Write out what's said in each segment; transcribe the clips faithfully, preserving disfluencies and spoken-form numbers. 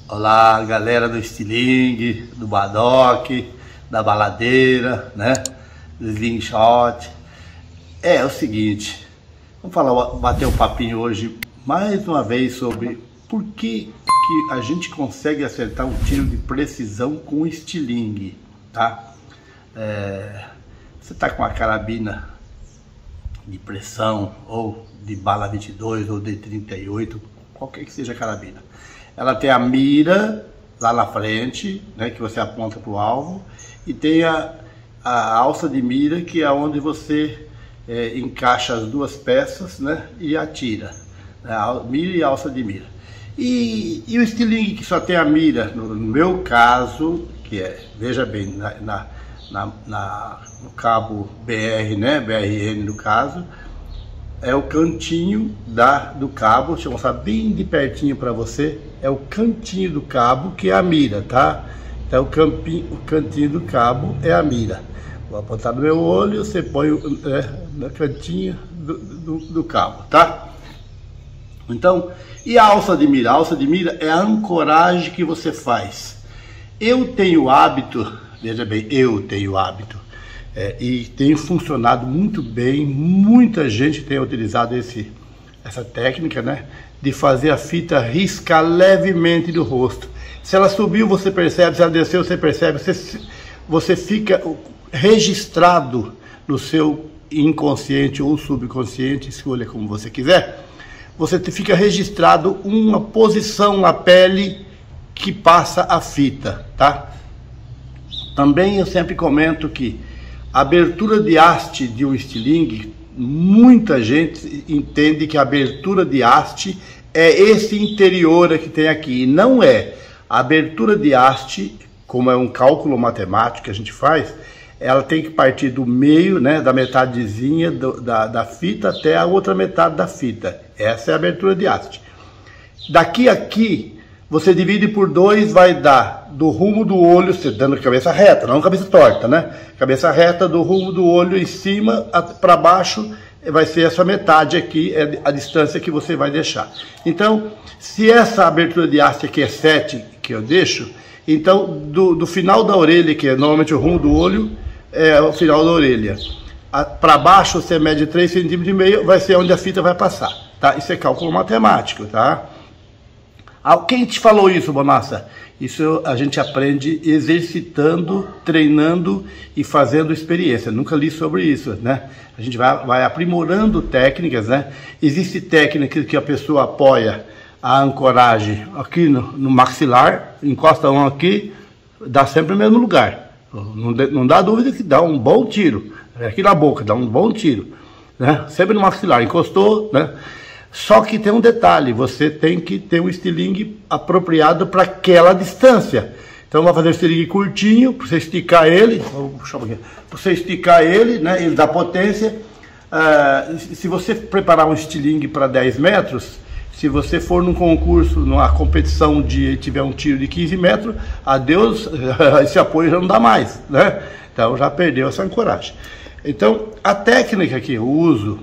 Olá, galera do estilingue, do badoque, da baladeira, né? Do slingshot. É, é o seguinte, vamos falar, bater um papinho hoje mais uma vez sobre por que, que a gente consegue acertar um tiro de precisão com estilingue, tá? É, você tá com uma carabina de pressão ou de bala vinte e dois ou de trinta e oito, qualquer que seja a carabina. Ela tem a mira lá na frente, né, que você aponta para o alvo, e tem a, a alça de mira, que é onde você é, encaixa as duas peças, né, e atira, né, a mira e a alça de mira. E, e o estilingue, que só tem a mira, no, no meu caso, que é, veja bem, na, na, na, na, no cabo B R, né, B R N no caso, é o cantinho da, do cabo. Deixa eu mostrar bem de pertinho para você. É o cantinho do cabo que é a mira, tá? Então o, campinho, o cantinho do cabo é a mira. Vou apontar no meu olho, você põe é, no cantinho do, do, do cabo, tá? Então, e a alça de mira? A alça de mira é a ancoragem que você faz. Eu tenho hábito, veja bem, eu tenho hábito, É, e tem funcionado muito bem. Muita gente tem utilizado esse, essa técnica, né, de fazer a fita riscar levemente do rosto. Se ela subiu, você percebe; se ela desceu, você percebe. Você, você fica registrado no seu inconsciente ou subconsciente, escolha como você quiser. Você fica registrado uma posição na pele que passa a fita, tá? Também eu sempre comento que a abertura de haste de um estilingue, muita gente entende que a abertura de haste é esse interior que tem aqui, e não é. A abertura de haste, como é um cálculo matemático que a gente faz, ela tem que partir do meio, né, da metadezinha do, da, da fita até a outra metade da fita. Essa é a abertura de haste. Daqui a aqui, você divide por dois, vai dar do rumo do olho, você dando cabeça reta, não cabeça torta, né? Cabeça reta do rumo do olho em cima para baixo, vai ser essa metade aqui, é a distância que você vai deixar. Então, se essa abertura de haste aqui é sete, que eu deixo, então do, do final da orelha, que é normalmente o rumo do olho, é o final da orelha, para baixo você mede três centímetros e meio, vai ser onde a fita vai passar, tá? Isso é cálculo matemático, tá? Quem te falou isso, Bonassa? Isso a gente aprende exercitando, treinando e fazendo experiência. Nunca li sobre isso, né? A gente vai, vai aprimorando técnicas, né? Existe técnica que a pessoa apoia a ancoragem aqui no, no maxilar, encosta um aqui, dá sempre no mesmo lugar. Não, não dá dúvida que dá um bom tiro. Aqui na boca, dá um bom tiro, né? Sempre no maxilar, encostou, né? Só que tem um detalhe, você tem que ter um estilingue apropriado para aquela distância. Então vai fazer um estilingue curtinho, para você esticar ele, para você esticar ele, né, ele dá potência. Uh, se você preparar um estilingue para dez metros, se você for num concurso, numa competição de tiver um tiro de quinze metros, adeus, esse apoio já não dá mais, né? Então já perdeu essa ancoragem. Então a técnica que eu uso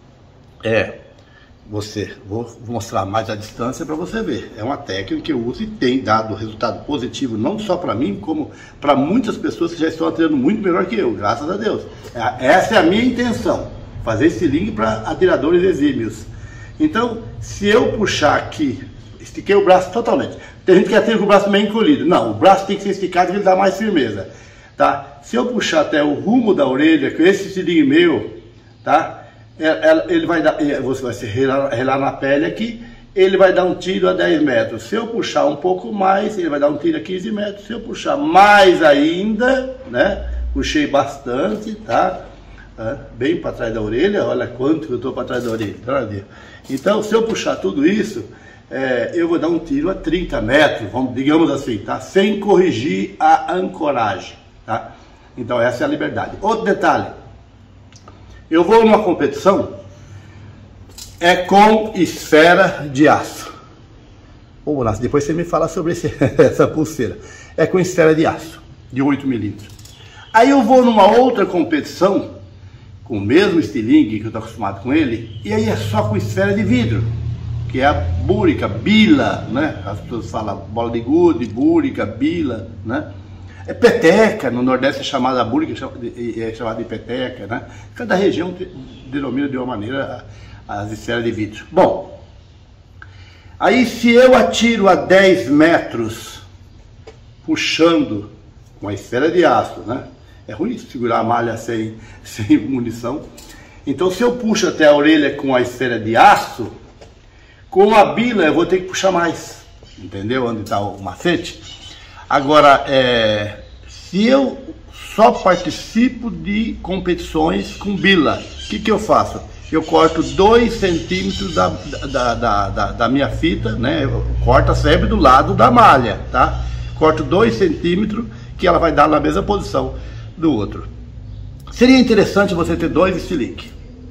é... Você, vou mostrar mais a distância para você ver. É uma técnica que eu uso e tem dado resultado positivo, não só para mim, como para muitas pessoas que já estão atirando muito melhor que eu, graças a Deus. Essa é a minha intenção, fazer estilingue para atiradores exímios. Então, se eu puxar aqui, estiquei o braço totalmente. Tem gente que atira com o braço meio encolhido. Não, o braço tem que ser esticado para ele dar mais firmeza, tá? Se eu puxar até o rumo da orelha, que esse estilingue meu, tá? Ele vai dar, você vai se relar, relar na pele aqui, ele vai dar um tiro a dez metros. Se eu puxar um pouco mais, ele vai dar um tiro a quinze metros. Se eu puxar mais ainda, né? Puxei bastante, tá? Bem para trás da orelha, olha quanto que eu estou para trás da orelha. Então, se eu puxar tudo isso, é, eu vou dar um tiro a trinta metros, vamos, digamos assim, tá? Sem corrigir a ancoragem, tá? Então, essa é a liberdade. Outro detalhe. Eu vou numa competição, é com esfera de aço. Ô, Bonassa, depois você me fala sobre esse, essa pulseira. É com esfera de aço, de oito milímetros. Aí eu vou numa outra competição, com o mesmo estilingue que eu estou acostumado com ele, e aí é só com esfera de vidro. que é a búrica, bila, né? As pessoas falam bola de gude, búrica, bila, né? É peteca, no Nordeste é chamada a búrica, é chamada de peteca, né? Cada região denomina de uma maneira as esferas de vidro. Bom, aí se eu atiro a dez metros, puxando com a esfera de aço, né? É ruim segurar a malha sem, sem munição. Então se eu puxo até a orelha com a esfera de aço, com a bila eu vou ter que puxar mais. Entendeu onde está o macete? Agora, é, se eu só participo de competições com bila, o que, que eu faço? Eu corto dois centímetros da, da, da, da, da minha fita, né? Eu corto sempre do lado da malha, tá? Corto dois centímetros que ela vai dar na mesma posição do outro. Seria interessante você ter dois estilingue.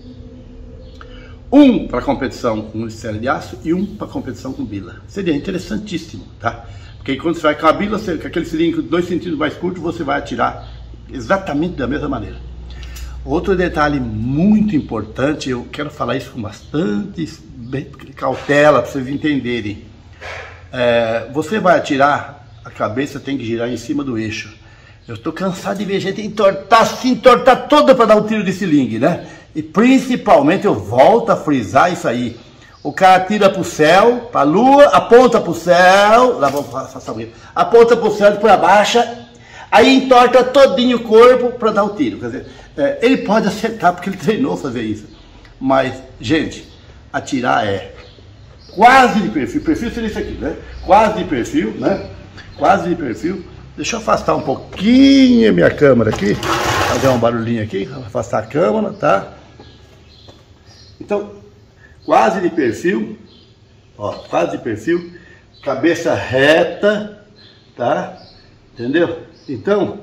Um para competição com esfera de aço e um para competição com bila. Seria interessantíssimo, tá? Porque quando você vai com a bila, você, com aquele estilingue dois centímetros mais curto, você vai atirar exatamente da mesma maneira. Outro detalhe muito importante, eu quero falar isso com bastante cautela para vocês entenderem. É, você vai atirar, a cabeça tem que girar em cima do eixo. Eu estou cansado de ver gente entortar, se entortar toda para dar um tiro de estilingue, né? E principalmente eu volto a frisar isso aí. O cara tira para o céu, para a lua, aponta para o céu, lá vou passar isso, aponta para o céu, depois abaixa, aí entorta todinho o corpo para dar o tiro. Quer dizer, é, ele pode acertar porque ele treinou fazer isso. Mas, gente, atirar é quase de perfil. Perfil seria isso aqui, né? Quase de perfil, né? Quase de perfil. Deixa eu afastar um pouquinho a minha câmera aqui, fazer um barulhinho aqui, afastar a câmera, tá? Então, quase de perfil, ó, quase de perfil, cabeça reta, tá? Entendeu? Então,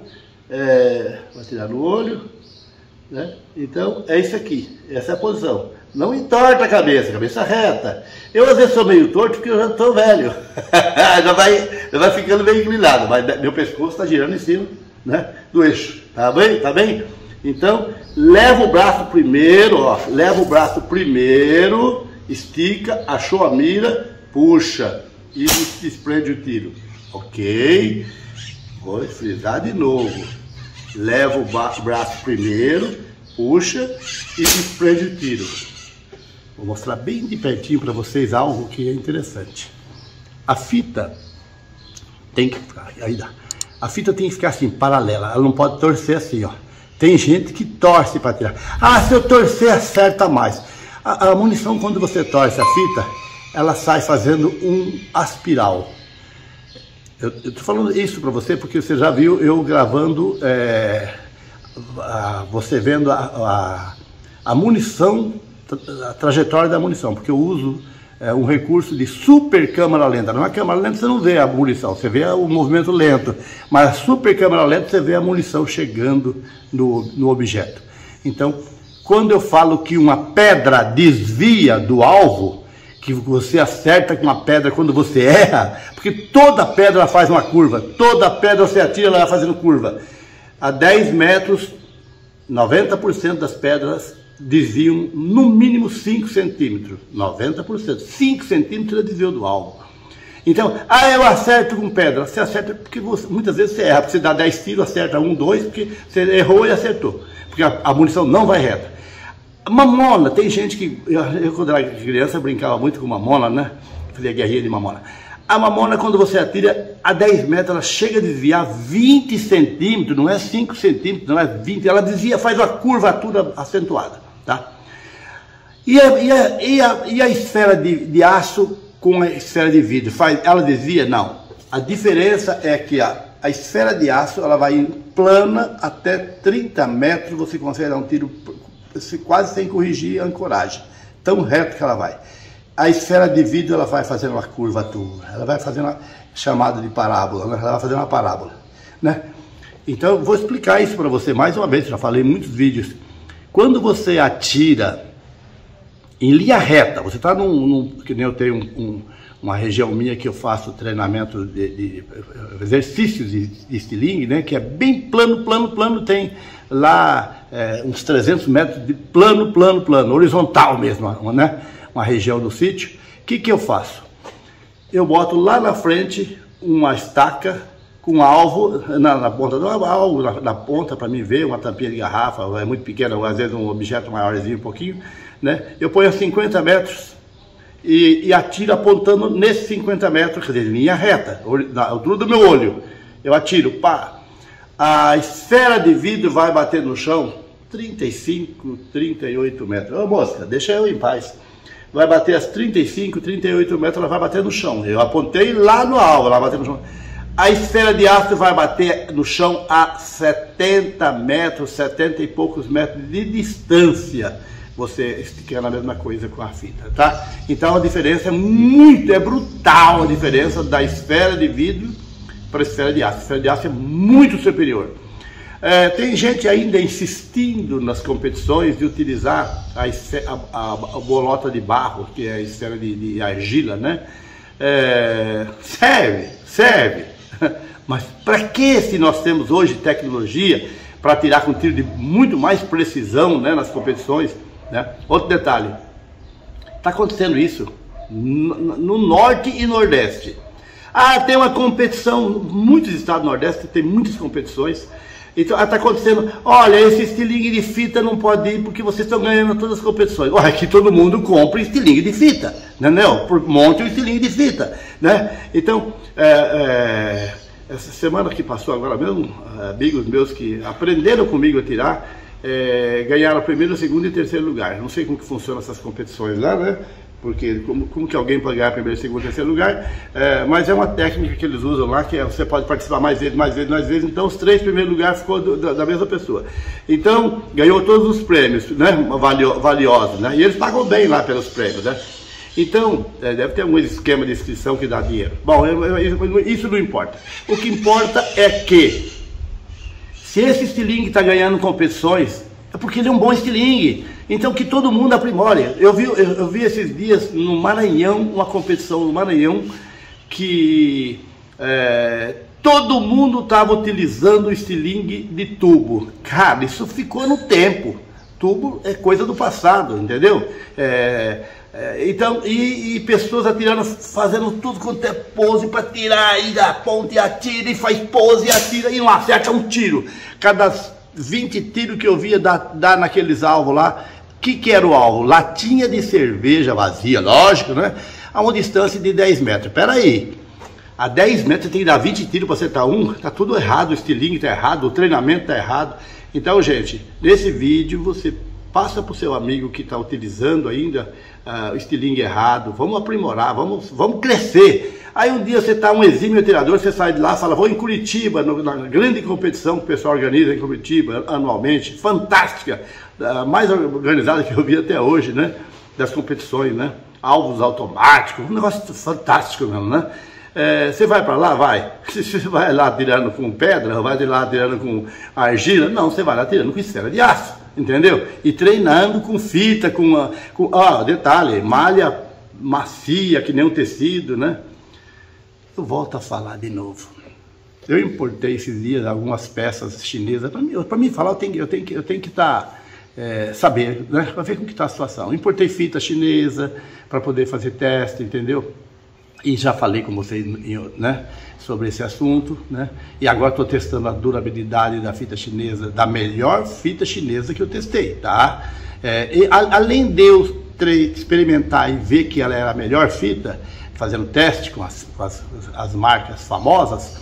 é, vou tirar no olho, né? Então, é isso aqui, essa é a posição. Não entorta a cabeça, cabeça reta. Eu às vezes sou meio torto porque eu já estou velho. já, vai, já vai ficando meio inclinado, mas meu pescoço está girando em cima, né, do eixo. Tá bem? Tá bem? Então, leva o braço primeiro, ó. Leva o braço primeiro, estica, achou a mira, puxa e desprende o tiro. Ok? Vou frisar de novo. Leva o braço primeiro, puxa e desprende o tiro. Vou mostrar bem de pertinho para vocês algo que é interessante. A fita tem que ficar, aí dá. A fita tem que ficar assim, paralela. Ela não pode torcer assim, ó. Tem gente que torce para tirar. Ah, se eu torcer acerta mais. A, a munição, quando você torce a fita, ela sai fazendo um aspiral. Eu estou falando isso para você porque você já viu eu gravando, é, a, você vendo a, a, a munição, a trajetória da munição, porque eu uso é, um recurso de super câmera lenta. Não é câmera lenta, você não vê a munição, você vê o movimento lento, mas a super câmera lenta você vê a munição chegando no, no objeto. Então, quando eu falo que uma pedra desvia do alvo, que você acerta com uma pedra quando você erra, porque toda pedra faz uma curva, toda pedra você atira, ela vai fazendo curva. A dez metros, noventa por cento das pedras desviam no mínimo cinco centímetros, noventa por cento, cinco centímetros é desvio do alvo. Então, ah, eu acerto com pedra, você acerta porque você, muitas vezes você erra, porque você dá dez tiros, acerta um, dois, porque você errou e acertou, porque a, a munição não vai reta. Mamona, tem gente que, eu, eu quando era criança brincava muito com mamona, né, fazia guerrinha de mamona. A mamona, quando você atira a dez metros, ela chega a desviar vinte centímetros, não é cinco centímetros, não é vinte, ela desvia, faz uma curvatura acentuada, tá? E a, e a, e a, e a esfera de, de aço com a esfera de vidro, faz, ela desvia? Não. A diferença é que a, a esfera de aço, ela vai plana até trinta metros, você consegue dar um tiro quase sem corrigir a ancoragem, tão reto que ela vai. A esfera de vidro, ela vai fazendo uma curvatura, ela vai fazendo uma chamada de parábola, né? Ela vai fazendo uma parábola, né? Então, eu vou explicar isso para você mais uma vez, já falei em muitos vídeos. Quando você atira em linha reta, você está num, num, que nem eu tenho um, um, uma região minha que eu faço treinamento de, de exercícios de, de estilingue, né? Que é bem plano, plano, plano, tem lá é, uns trezentos metros de plano, plano, plano, horizontal mesmo, né? uma região do sítio, o que que eu faço? Eu boto lá na frente uma estaca com alvo na, na ponta, algo na, na ponta para mim ver, uma tampinha de garrafa, é muito pequena, às vezes um objeto maiorzinho um pouquinho, né? Eu ponho a cinquenta metros e, e atiro apontando nesses cinquenta metros, quer dizer, linha reta, na altura do meu olho. Eu atiro, pá, a esfera de vidro vai bater no chão trinta e cinco, trinta e oito metros. Ô mosca, deixa eu em paz. Vai bater as trinta e cinco, trinta e oito metros, ela vai bater no chão. Eu apontei lá no alvo, ela vai bater no chão. A esfera de aço vai bater no chão a setenta metros, setenta e poucos metros de distância. Você esticando a mesma coisa com a fita, tá? Então a diferença é muito, é brutal a diferença da esfera de vidro para a esfera de aço. A esfera de aço é muito superior. É, tem gente ainda insistindo nas competições de utilizar a, a, a, a bolota de barro, que é a esfera de, de argila, né? É, serve, serve. Mas para que, se nós temos hoje tecnologia para tirar com tiro de muito mais precisão, né, nas competições, né? Outro detalhe, está acontecendo isso no, no norte e nordeste. Ah, tem uma competição, muitos estados do nordeste tem muitas competições. Então está acontecendo, olha, esse estilingue de fita não pode ir porque vocês estão ganhando todas as competições. Olha, que todo mundo compra estilingue de fita, entendeu? Por monte o estilingue de fita, né? Então, é, é, essa semana que passou agora mesmo, amigos meus que aprenderam comigo a tirar, é, ganharam primeiro, segundo e terceiro lugar. Não sei como que funcionam essas competições lá, né? Porque como, como que alguém pode ganhar primeiro, segundo, terceiro lugar, é, mas é uma técnica que eles usam lá, que é, você pode participar mais vezes, mais vezes, mais vezes, então os três primeiros lugares ficou do, da, da mesma pessoa. Então, ganhou todos os prêmios, né, valio, valiosos, né, e eles pagam bem lá pelos prêmios, né. Então, é, deve ter algum esquema de inscrição que dá dinheiro. Bom, eu, eu, isso não importa. O que importa é que, se esse estilingue está ganhando competições, é porque ele é um bom estilingue. Então que todo mundo aprimore. Eu vi, eu, eu vi esses dias no Maranhão, uma competição no Maranhão, que é, todo mundo estava utilizando o estilingue de tubo. Cara, isso ficou no tempo. Tubo é coisa do passado, entendeu? É, é, então, e, e pessoas atirando, fazendo tudo quanto é pose para tirar, e da ponte atira, e faz pose e atira, e não acerta um tiro. Cada vinte tiros que eu via dar, dar naqueles alvos lá, o que, que era o alvo? Latinha de cerveja vazia, lógico, né? A uma distância de dez metros. Pera aí, a dez metros você tem que dar vinte tiros para acertar um, tá tudo errado, o estilingue tá errado, o treinamento tá errado. Então, gente, nesse vídeo você passa para o seu amigo que está utilizando ainda uh, o estilingue errado, vamos aprimorar, vamos, vamos crescer. Aí um dia você está um exímio atirador, você sai de lá e fala, vou em Curitiba, no, na grande competição que o pessoal organiza em Curitiba anualmente, fantástica, a mais organizada que eu vi até hoje, né, das competições, né, alvos automáticos, um negócio fantástico mesmo, né. É, você vai para lá, vai, você vai lá tirando com pedra, vai lá tirando com argila, não, você vai lá tirando com esfera de aço, entendeu? E treinando com fita, com, uma, com ó, detalhe, malha macia, que nem um tecido, né. Eu volto a falar de novo. Eu importei esses dias algumas peças chinesas. Para mim, para mim falar, eu tenho, eu tenho que eu tenho que estar, é, saber, né? Para ver como que está a situação. Eu importei fita chinesa para poder fazer teste, entendeu? E já falei com vocês, né, sobre esse assunto, né? E agora estou testando a durabilidade da fita chinesa, da melhor fita chinesa que eu testei, tá? É, e, a, além de eu experimentar e ver que ela era a melhor fita, fazendo teste com as, com as, as marcas famosas,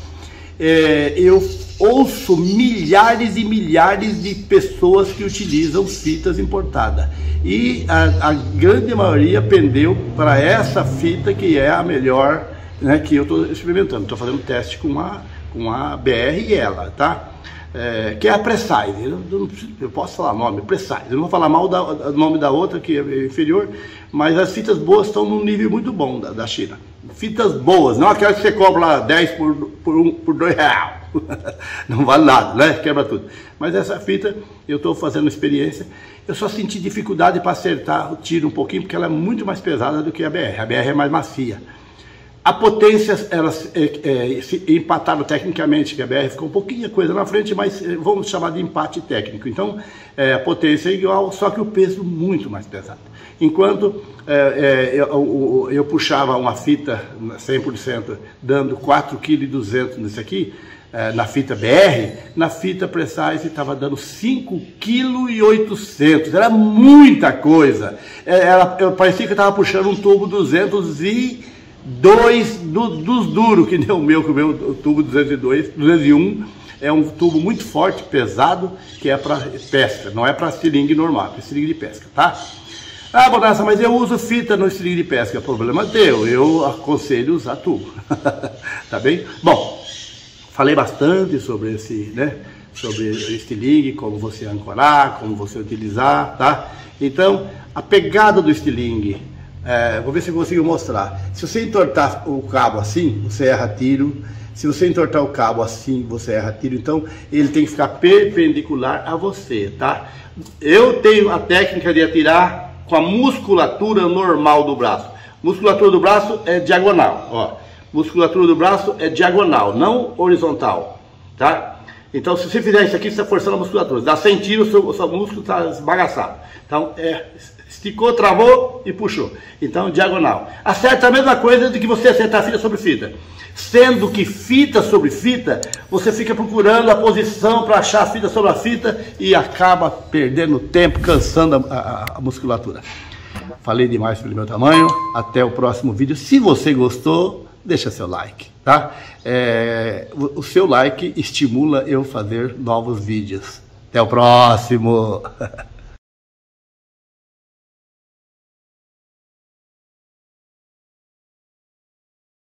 é, eu ouço milhares e milhares de pessoas que utilizam fitas importadas. E a, a grande maioria pendeu para essa fita que é a melhor, né, que eu estou experimentando. Estou fazendo teste com a, com a B R e ela, tá? É, que é a Precise, eu, eu, eu posso falar o nome, Precise, eu não vou falar mal do nome da outra que é inferior, mas as fitas boas estão num nível muito bom da, da China. Fitas boas, não aquelas que você compra lá dez por, por, um, por dois reais, não vale nada, né? Quebra tudo. Mas essa fita, eu estou fazendo experiência, eu só senti dificuldade para acertar o tiro um pouquinho, porque ela é muito mais pesada do que a B R, a B R é mais macia. A potência, elas é, é, se empataram tecnicamente, que a B R ficou um pouquinho coisa na frente, mas é, vamos chamar de empate técnico. Então, é, a potência é igual, só que o peso muito mais pesado. Enquanto é, é, eu, eu puxava uma fita cem por cento dando quatro vírgula duzentos quilos nesse aqui, é, na fita B R, na fita Precise estava dando cinco vírgula oitocentos quilos. Era muita coisa. É, era, eu parecia que eu estava puxando um tubo duzentos e dois do, dos duros, que nem o meu, que o meu tubo duzentos e dois, duzentos e um é um tubo muito forte, pesado, que é para pesca, não é para estilingue normal, é estilingue de pesca, tá? Ah, Bonassa, mas eu uso fita no estilingue de pesca, problema teu, eu aconselho usar tubo, tá bem? Bom, falei bastante sobre esse, né, sobre estilingue, como você ancorar, como você utilizar, tá? Então, a pegada do estilingue, É, vou ver se eu consigo mostrar. Se você entortar o cabo assim, você erra tiro. Se você entortar o cabo assim, você erra tiro. Então, ele tem que ficar perpendicular a você, tá? Eu tenho a técnica de atirar com a musculatura normal do braço. Musculatura do braço é diagonal, ó. Musculatura do braço é diagonal, não horizontal, tá? Então, se você fizer isso aqui, você está forçando a musculatura. Dá cem tiros, o seu, o seu músculo está esbagaçado. Então, é... esticou, travou e puxou. Então, diagonal. Acerta a mesma coisa de que você acertar fita sobre fita. Sendo que fita sobre fita, você fica procurando a posição para achar a fita sobre a fita e acaba perdendo tempo, cansando a, a, a musculatura. Falei demais pelo meu tamanho. Até o próximo vídeo. Se você gostou, deixa seu like, tá? É, o, o seu like estimula eu fazer novos vídeos. Até o próximo!